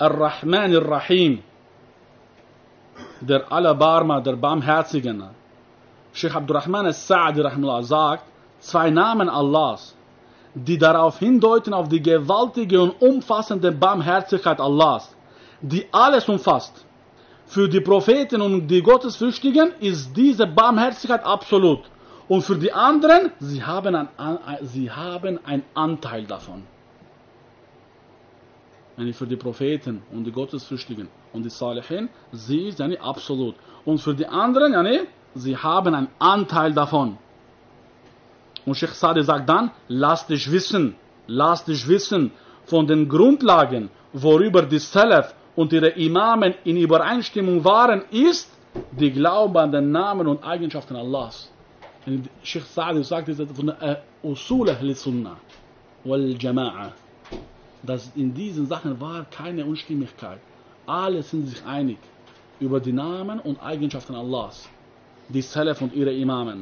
Ar-Rahman Ar-Rahim, der Allerbarmer, der Barmherzige. Sheikh Abdurrahman al-Sa'di rahimahullah sagt, zwei Namen Allahs, die darauf hindeuten auf die gewaltige und umfassende Barmherzigkeit Allahs, die alles umfasst. Für die Propheten und die Gottesfürchtigen ist diese Barmherzigkeit absolut. Und für die anderen, sie haben einen Anteil davon. Für die Propheten und die Gottesfürchtigen und die Salihin, sie ist absolut. Und für die anderen, sie haben einen Anteil davon. Und Sheikh Sa'di sagt dann, lass dich wissen von den Grundlagen, worüber die Salaf und ihre Imamen in Übereinstimmung waren, ist die Glaube an den Namen und Eigenschaften Allahs. Sheikh Sa'di sagt, das ist von der Usul al-Sunnah wal Jama'a. Dass in diesen Sachen war keine Unstimmigkeit. Alle sind sich einig über die Namen und Eigenschaften Allahs. Die Salaf und ihre Imamen.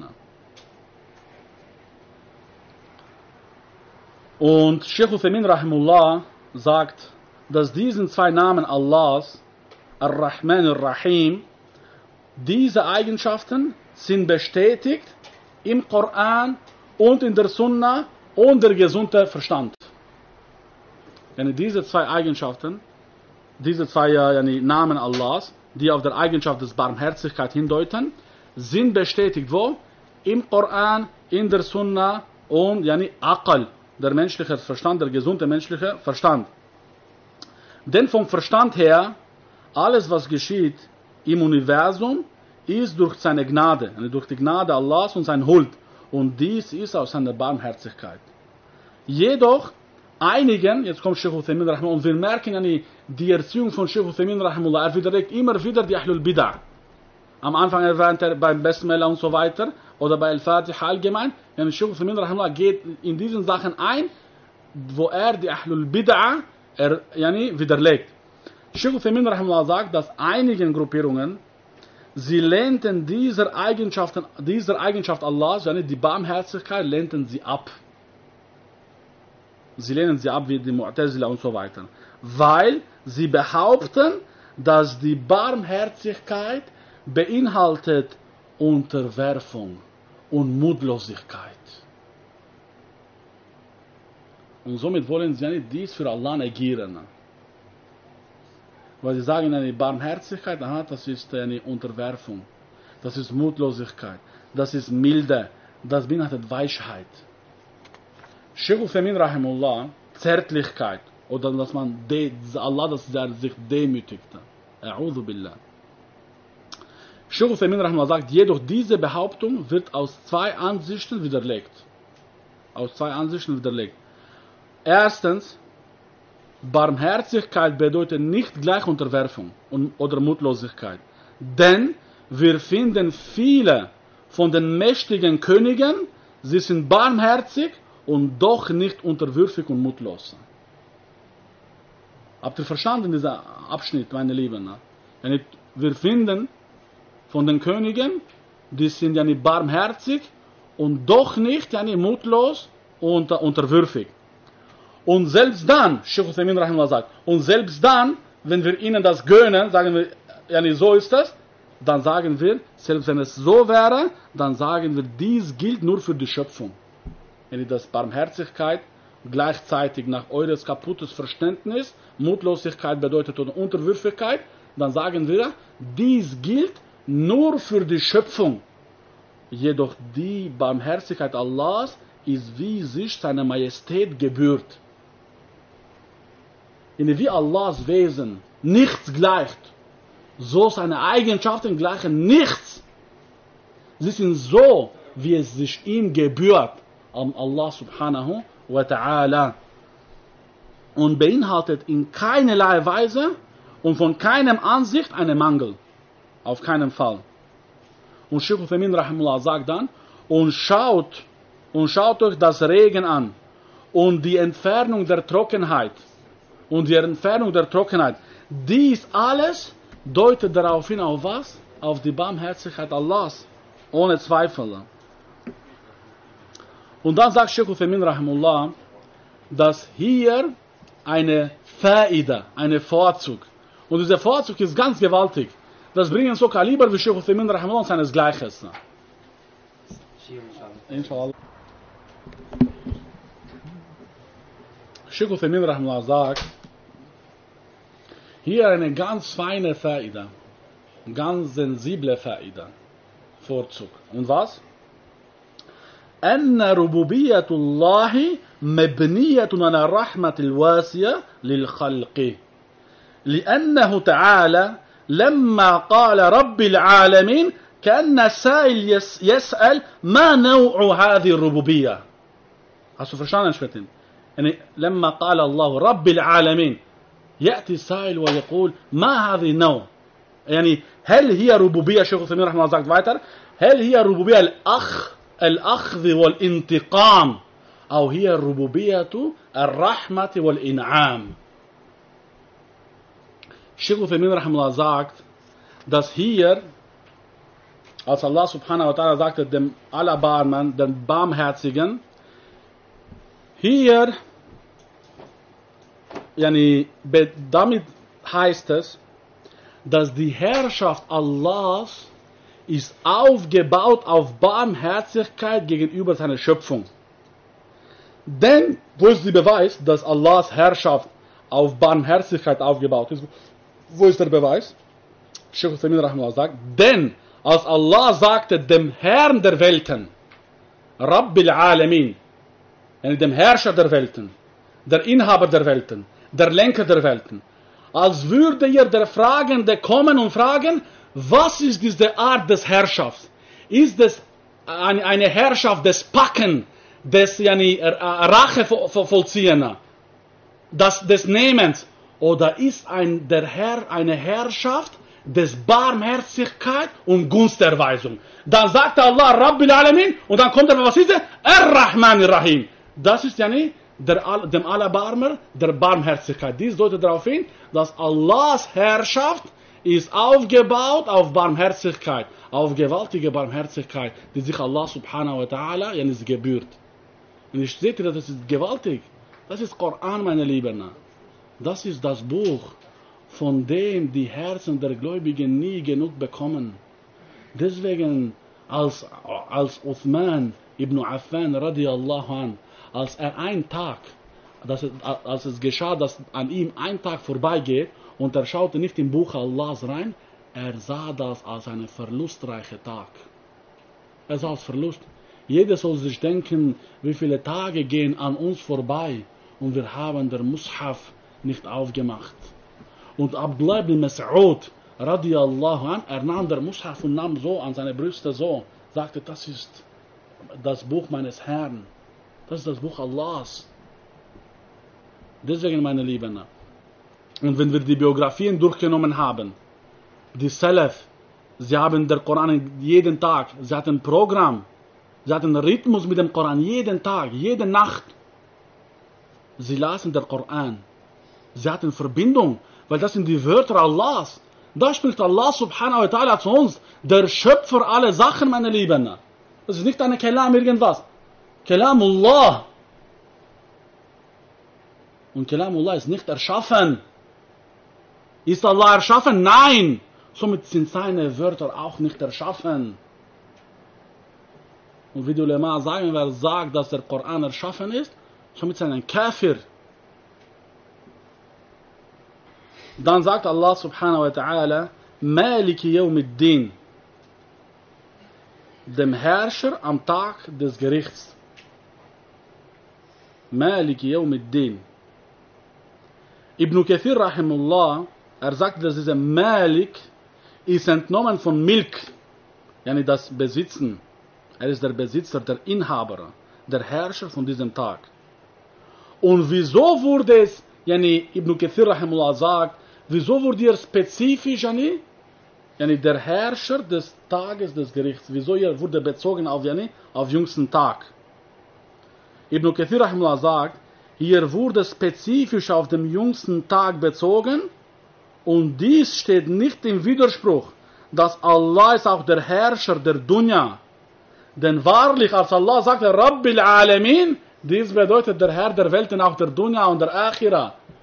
Und Sheikh Uthaymin rahimullah sagt, dass diesen zwei Namen Allahs, Ar-Rahman Ar-Rahim, diese Eigenschaften sind bestätigt im Koran und in der Sunna und der gesunde Verstand. Diese zwei Eigenschaften, diese zwei Namen Allahs, die auf der Eigenschaft des Barmherzigkeit hindeuten, sind bestätigt wo? Im Koran, in der Sunna und Aql, der menschliche Verstand, der gesunde menschliche Verstand. Denn vom Verstand her, alles was geschieht im Universum, ist durch seine Gnade, durch die Gnade Allahs und sein Huld. Und dies ist aus seiner Barmherzigkeit. Jedoch, einigen, jetzt kommt Sheikh Uthaymin rahimahullah, und wir merken die Erziehung von Sheikh Uthaymin rahimahullah, er widerlegt immer wieder die Ahlul Bid'ah. Am Anfang erwähnt er beim Basmala und so weiter, oder bei Al-Fatiha allgemein, Sheikh Uthaymin rahimahullah geht in diesen Sachen ein, wo er die Ahlul Bid'ah widerlegt. Sheikh Uthaymin rahimahullah sagt, dass einigen Gruppierungen, sie lehnten dieser Eigenschaft Allahs, die Barmherzigkeit, lehnten sie ab. Sie lehnen sie ab wie die Mu'tazila und so weiter. Weil sie behaupten, dass die Barmherzigkeit beinhaltet Unterwerfung und Mutlosigkeit. Und somit wollen sie dies für Allah negieren. Weil sie sagen, die Barmherzigkeit, das ist eine Unterwerfung. Das ist Mutlosigkeit. Das ist Milde. Das beinhaltet Weichheit. Sheikh Uthaymin rahimullah, Zärtlichkeit, oder dass man Allah, dass er sich demütigte. A'udhu billah. Sheikh Uthaymin rahimullah sagt, jedoch diese Behauptung wird aus zwei Ansichten widerlegt. Erstens, Barmherzigkeit bedeutet nicht gleich Unterwerfung oder Mutlosigkeit. Denn wir finden viele von den mächtigen Königen, sie sind barmherzig und doch nicht unterwürfig und mutlos. Habt ihr verstanden dieser Abschnitt, meine Lieben? Wir finden von den Königen, die sind barmherzig und doch nicht mutlos und unterwürfig. Und selbst dann, Sheikh Uthaymin rahimahullah sagt, und selbst dann, wenn wir ihnen das gönnen, sagen wir, so ist das, dann sagen wir, selbst wenn es so wäre, dann sagen wir, dies gilt nur für die Schöpfung. Das Barmherzigkeit gleichzeitig nach eures kaputtes Verständnis, Mutlosigkeit bedeutet oder Unterwürfigkeit, dann sagen wir, dies gilt nur für die Schöpfung. Jedoch die Barmherzigkeit Allahs ist wie sich seiner Majestät gebührt. Wie Allahs Wesen nichts gleicht, so seine Eigenschaften gleichen nichts. Sie sind so, wie es sich ihm gebührt, an Allah subhanahu wa ta'ala. Und beinhaltet in keinerlei Weise und von keinem Ansicht einen Mangel. Auf keinen Fall. Und Sheikh Uthaymin rahimullah sagt dann, und schaut euch das Regen an und die Entfernung der Trockenheit. Dies alles deutet darauf hin, auf was? Auf die Barmherzigkeit Allahs. Ohne Zweifel. Und dann sagt Sheikh Uthaymin rahimullah, dass hier eine Faida, eine Vorzug. Und dieser Vorzug ist ganz gewaltig. Das bringen so Kaliber wie Sheikh Uthaymin Rahimahullah seinesgleiches. Inshallah. Sheikh Uthaymin Rahimahullah sagt, hier eine ganz feine Faida, ganz sensible Faida, Vorzug. Und was? أن ربوبية الله مبنية على الرحمة الواسعة للخلق لأنه تعالى لما قال رب العالمين كأن السائل يسأل ما نوع هذه الربوبية. Hast du verstanden, Schweden? يعني لما قال الله رب العالمين يأتي السائل ويقول ما هذه النوع؟ يعني هل هي ربوبية شيخ عثيمين رحمه الله sagt weiter هل هي ربوبية الأخذ والانتقام أو هي ربوبية الرحمة والإنعام. Sheikh Uthaymin Rahimahullah sagt, dass hier, als Allah subhanahu wa ta'ala sagte, dem Allerbarmen, dem Barmherzigen, hier, damit heißt es, dass die Herrschaft Allahs ist aufgebaut auf Barmherzigkeit gegenüber seiner Schöpfung. Denn, wo ist der Beweis, dass Allahs Herrschaft auf Barmherzigkeit aufgebaut ist? Wo ist der Beweis? Sheikh Uthaymin Rahimahullah sagt, denn als Allah sagte dem Herrn der Welten, Rabbil Alamin, dem Herrscher der Welten, der Inhaber der Welten, der Lenker der Welten, als würde ihr der Fragende kommen und fragen, was ist diese Art des Herrschafts? Ist das eine Herrschaft des Packen, des Rache vollziehen, des Nehmens, oder ist eine Herrschaft des Barmherzigkeit und Gunsterweisung? Dann sagt Allah Rabbil Alamin und dann kommt was ist das? Ar-Rahman Ar-Rahim. Das ist dem Allerbarmer der Barmherzigkeit. Dies deutet darauf hin, dass Allahs Herrschaft ist aufgebaut auf Barmherzigkeit, auf gewaltige Barmherzigkeit, die sich Allah subhanahu wa ta'ala gebührt. Und ich sehe, das ist gewaltig. Das ist Koran, meine Lieben. Das ist das Buch, von dem die Herzen der Gläubigen nie genug bekommen. Deswegen, als Uthman ibn Affan radiallahu an, als es geschah, dass an ihm ein Tag vorbeigeht und er schaute nicht im Buch Allahs rein, er sah das als einen verlustreichen Tag. Er sah als Verlust. Jeder soll sich denken, wie viele Tage gehen an uns vorbei und wir haben der Mushaf nicht aufgemacht. Und Abdullah ibn Mas'ud radiallahu an, er nahm der Mushaf und nahm so an seine Brüste so, sagte, das ist das Buch meines Herrn. Das ist das Buch Allahs. Deswegen, meine Lieben, und wenn wir die Biografien durchgenommen haben, die Salaf, sie haben den Koran jeden Tag, sie hatten ein Programm, sie hatten einen Rhythmus mit dem Koran, jeden Tag, jede Nacht. Sie lasen den Koran. Sie hatten Verbindung, weil das sind die Wörter Allahs. Da spricht Allah subhanahu wa ta'ala zu uns, der Schöpfer aller Sachen, meine Lieben. Das ist nicht eine Kalam irgendwas. Kalamullah. Und Kalamullah ist nicht erschaffen. Ist Allah erschaffen? Nein. Somit sind seine Wörter auch nicht erschaffen. Und wie die Ulema sagen, wer sagt, dass der Koran erschaffen ist, somit ist er ein Kafir. Dann sagt Allah subhanahu wa ta'ala, Maliki Yawmiddin, dem Herrscher am Tag des Gerichts. Maliki Yawmiddin. Ibn Kathir rahimullah, sagt, dass dieser Malik ist entnommen von Milk, das Besitzen. Er ist der Besitzer, der Inhaber, der Herrscher von diesem Tag. Und wieso wurde es, Ibn Kathir rahimullah sagt, wieso wurde hier spezifisch, der Herrscher des Tages des Gerichts, wieso hier wurde bezogen auf jüngsten Tag? Ibn Kathir rahimullah sagt, hier wurde spezifisch auf den jüngsten Tag bezogen und dies steht nicht im Widerspruch, dass Allah ist auch der Herrscher der Dunya. Denn wahrlich, als Allah sagte, Rabbil Alamin, dies bedeutet der Herr der Welten, auch der Dunya und der Akhira.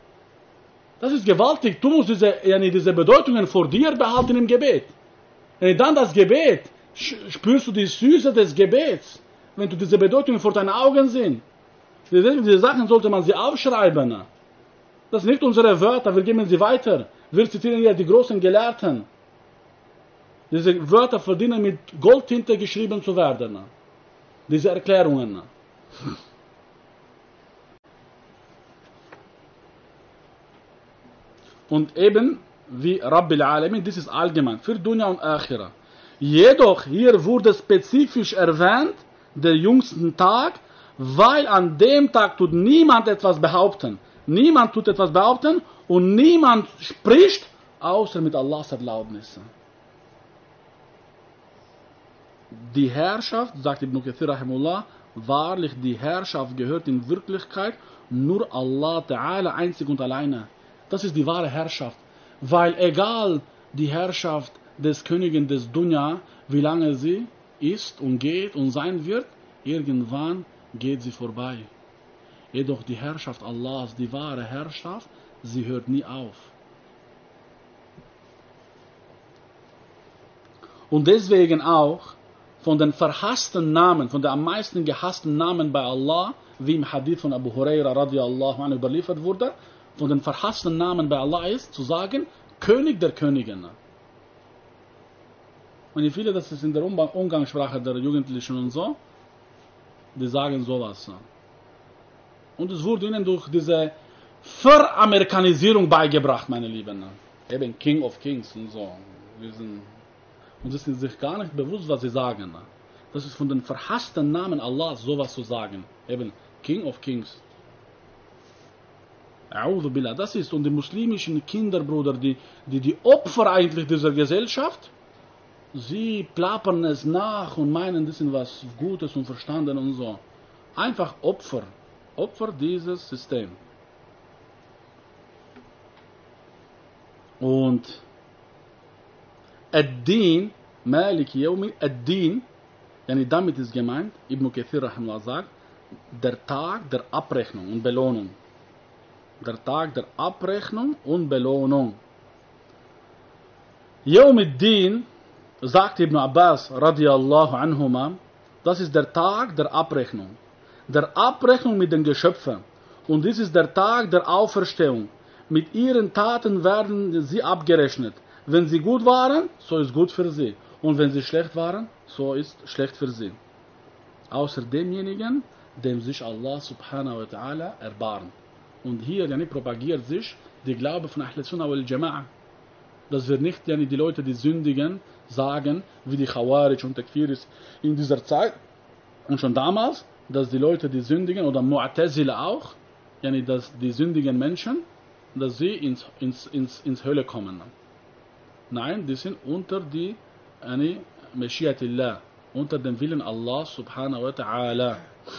Das ist gewaltig. Du musst diese Bedeutungen vor dir behalten im Gebet. Und dann das Gebet, spürst du die Süße des Gebets, wenn du diese Bedeutungen vor deinen Augen sind. Diese Sachen sollte man sie aufschreiben. Das sind nicht unsere Wörter, wir geben sie weiter. Wir zitieren ja die großen Gelehrten. Diese Wörter verdienen mit Goldtinte geschrieben zu werden. Diese Erklärungen. Und eben wie Rabbil Alamin, das ist allgemein für Dunya und Akhira. Jedoch hier wurde spezifisch erwähnt, der jüngsten Tag, weil an dem Tag tut niemand etwas behaupten. Niemand tut etwas behaupten und niemand spricht, außer mit Allahs Erlaubnis. Die Herrschaft, sagt Ibn Kathir rahimullah, wahrlich die Herrschaft gehört in Wirklichkeit nur Allah Ta'ala einzig und alleine. Das ist die wahre Herrschaft. Weil egal die Herrschaft des Königen des Dunya, wie lange sie ist und geht und sein wird, irgendwann geht sie vorbei. Jedoch die Herrschaft Allahs, die wahre Herrschaft, sie hört nie auf. Und deswegen auch von den verhassten Namen, von den am meisten gehassten Namen bei Allah, wie im Hadith von Abu Huraira radiallahu anhu überliefert wurde, von den verhassten Namen bei Allah ist, zu sagen, König der Königinnen. Und ich viele, das ist in der Umgangssprache der Jugendlichen und so, die sagen sowas. Und es wurde ihnen durch diese Veramerikanisierung beigebracht, meine Lieben. Eben King of Kings und so. Und sie sind sich gar nicht bewusst, was sie sagen. Das ist von den verhassten Namen Allahs, sowas zu sagen. Eben King of Kings. Das ist, und die muslimischen Kinder, Bruder, die Opfer eigentlich dieser Gesellschaft, sie plappern es nach und meinen, das sind was Gutes und Verstanden und so. Einfach Opfer. Opfer dieses Systems. Und Ad-Din, Malik Yawmi, Ad-Din, damit ist gemeint, Ibn Kathir rahimahullah sagt, der Tag der Abrechnung und Belohnung. Der Tag der Abrechnung und Belohnung. Yawm ad-Din, sagt Ibn Abbas radiallahu anhuma, das ist der Tag der Abrechnung. Der Abrechnung mit den Geschöpfen. Und dies ist der Tag der Auferstehung. Mit ihren Taten werden sie abgerechnet. Wenn sie gut waren, so ist gut für sie. Und wenn sie schlecht waren, so ist schlecht für sie. Außer demjenigen, dem sich Allah subhanahu wa ta'ala erbarmt. Und hier propagiert sich die Glaube von Ahl Sunnah wal Jama'a. Dass wir nicht die Leute, die sündigen, sagen, wie die Khawarij und Takfiris in dieser Zeit und schon damals, dass die Leute, die sündigen, oder Mu'tazila auch, dass die sündigen Menschen, dass sie ins Hölle kommen. Nein, die sind unter die Mashiatillah, unter dem Willen Allah subhanahu wa ta'ala.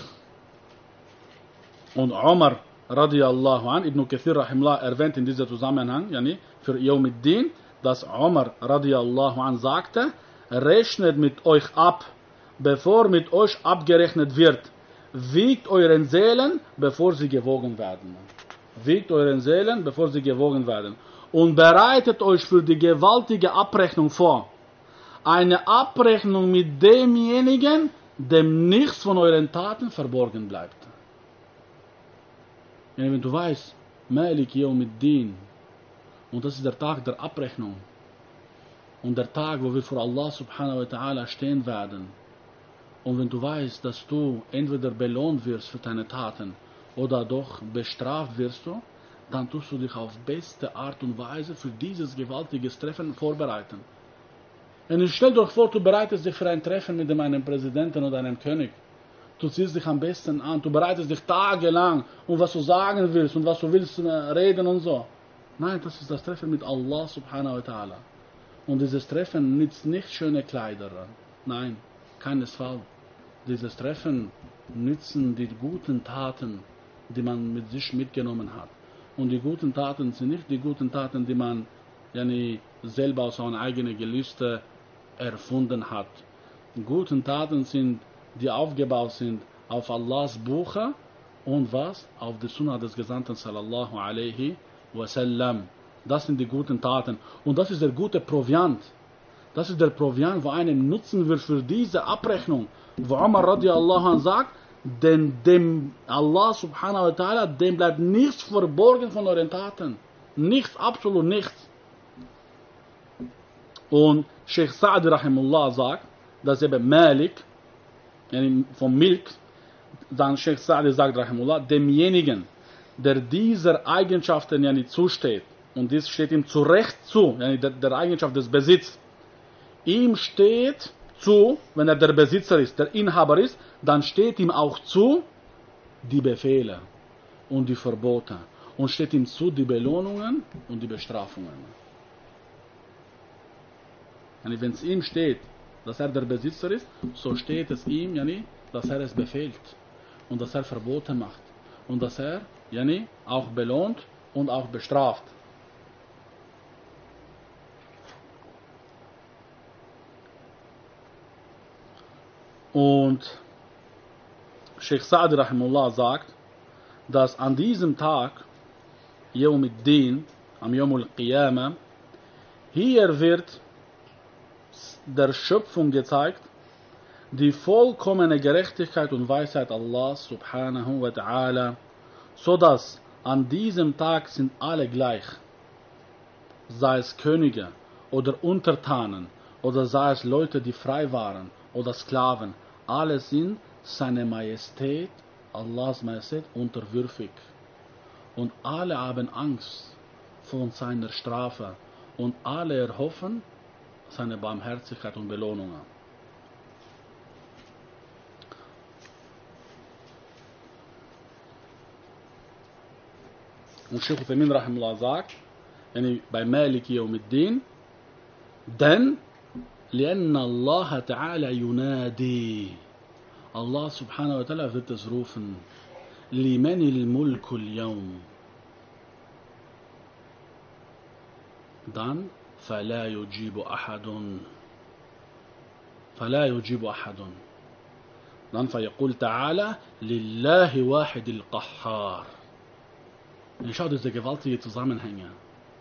Und Umar radiallahu an, Ibn Kathir rahimullah erwähnt in diesem Zusammenhang, für Yawm ad-Din, dass Umar radiallahu an sagte, rechnet mit euch ab, bevor mit euch abgerechnet wird. Wiegt euren Seelen, bevor sie gewogen werden. Wiegt euren Seelen, bevor sie gewogen werden. Und bereitet euch für die gewaltige Abrechnung vor. Eine Abrechnung mit demjenigen, dem nichts von euren Taten verborgen bleibt. Wenn du weißt, Malik Yawm ad-Din, und das ist der Tag der Abrechnung, und der Tag, wo wir vor Allah subhanahu wa ta'ala stehen werden, und wenn du weißt, dass du entweder belohnt wirst für deine Taten, oder doch bestraft wirst du, dann tust du dich auf beste Art und Weise für dieses gewaltige Treffen vorbereiten. Und stell dir vor, du bereitest dich für ein Treffen mit einem Präsidenten oder einem König. Du ziehst dich am besten an, du bereitest dich tagelang, und was du sagen willst und was du willst reden und so. Nein, das ist das Treffen mit Allah subhanahu wa ta'ala. Und dieses Treffen nützt nicht schöne Kleider. Nein, keinesfalls. Dieses Treffen nützen die guten Taten, die man mit sich mitgenommen hat. Und die guten Taten sind nicht die guten Taten, die man selber aus seiner eigenen Gelüste erfunden hat. Die guten Taten sind, die aufgebaut sind auf Allahs Buche und was? Auf die Sunnah des Gesandten sallallahu alaihi wasallam. Das sind die guten Taten. Und das ist der gute Proviant. Das ist der Proviant, wo einem nutzen wird für diese Abrechnung. Wo Umar radiallahu anh sagt, denn dem Allah subhanahu wa ta'ala, dem bleibt nichts verborgen von euren Taten. Nichts, absolut nichts. Und Sheikh Sa'di rahimullah sagt, dass eben Malik, vom Milk, dann Sheikh Sa'di sagt rahimullah, demjenigen, der dieser Eigenschaften zusteht, und dies steht ihm zu Recht zu, der Eigenschaft des Besitzes, ihm steht zu, wenn er der Besitzer ist, der Inhaber ist, dann steht ihm auch zu, die Befehle und die Verbote. Und steht ihm zu, die Belohnungen und die Bestrafungen. Wenn es ihm steht, dass er der Besitzer ist, so steht es ihm, dass er es befehlt. Und dass er Verbote macht. Und dass er auch belohnt und auch bestraft. Und Sheikh Sa'di rahimullah sagt, dass an diesem Tag, Yawm al-Din, am Yawm al-Qiyamah, hier wird der Schöpfung gezeigt, die vollkommene Gerechtigkeit und Weisheit Allahs subhanahu wa ta'ala, so dass an diesem Tag sind alle gleich, sei es Könige oder Untertanen oder sei es Leute, die frei waren oder Sklaven, alle sind seine Majestät, Allahs Majestät, unterwürfig. Und alle haben Angst vor seiner Strafe und alle erhoffen seine Barmherzigkeit und Belohnungen. Und Sheikh Uthaymin rahimullah sagt, bei Maliki Yawm al-Din, denn لأن الله تعالى ينادي, Allah subhanahu wa ta'ala wird es rufen, لمن الملك اليوم, dann فلا يجيب أحد, dann فيقول تعالى لله واحد القهار. Schau diese gewaltige Zusammenhänge.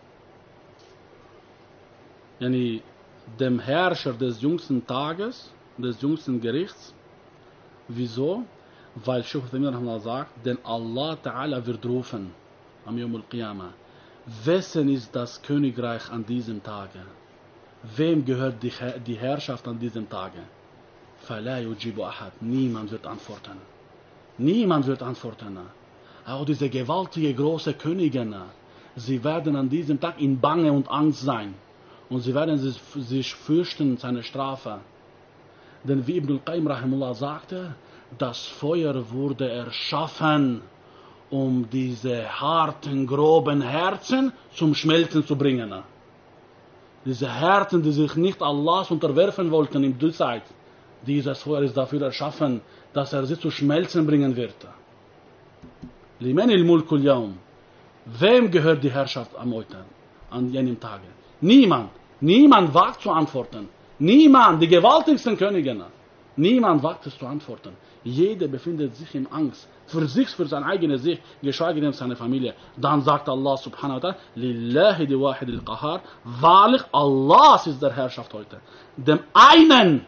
Dem Herrscher des jüngsten Tages, des jüngsten Gerichts. Wieso? Weil Sheikh Uthaymin sagt, denn Allah Ta'ala wird rufen am Yawm al-Qiyamah. Wessen ist das Königreich an diesem Tage? Wem gehört die Herrschaft an diesem Tage? فَلَا يُجِيبُ أَحَدٍ. Niemand wird antworten. Niemand wird antworten. Auch diese gewaltige große Königin, sie werden an diesem Tag in Bange und Angst sein. Und sie werden sich fürchten seine Strafe. Denn wie Ibn al-Qayyim rahimullah sagte, das Feuer wurde erschaffen, um diese harten, groben Herzen zum Schmelzen zu bringen. Diese Herzen, die sich nicht Allahs unterwerfen wollten in der Zeit, dieses Feuer ist dafür erschaffen, dass er sie zu Schmelzen bringen wird. Liman al-Mulk al-Yawm. Wem gehört die Herrschaft am heute, an jenem Tage? Niemand. Niemand wagt zu antworten. Niemand, die gewaltigsten Könige. Niemand wagt es zu antworten. Jeder befindet sich in Angst. Für sich, für seine eigene Sicht, geschweige denn seine Familie. Dann sagt Allah subhanahu wa ta'ala, Lillahi di wahid al-Qahar. Wahrlich, Allah ist der Herrschaft heute. Dem einen,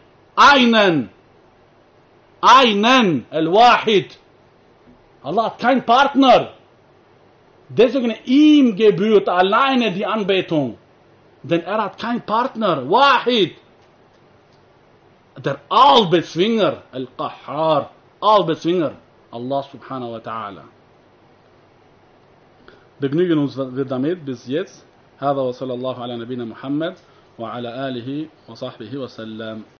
al-Wahid. Allah hat keinen Partner. Deswegen ihm gebührt alleine die Anbetung. Denn er hat keinen Partner. Wahid. Der Allbezwinger. Al-Qahhar. Allbezwinger. Allah subhanahu wa ta'ala. Begnügen uns wir damit bis jetzt. هذا وصلى الله على نبينا محمد وعلى آله وصحبه وسلم.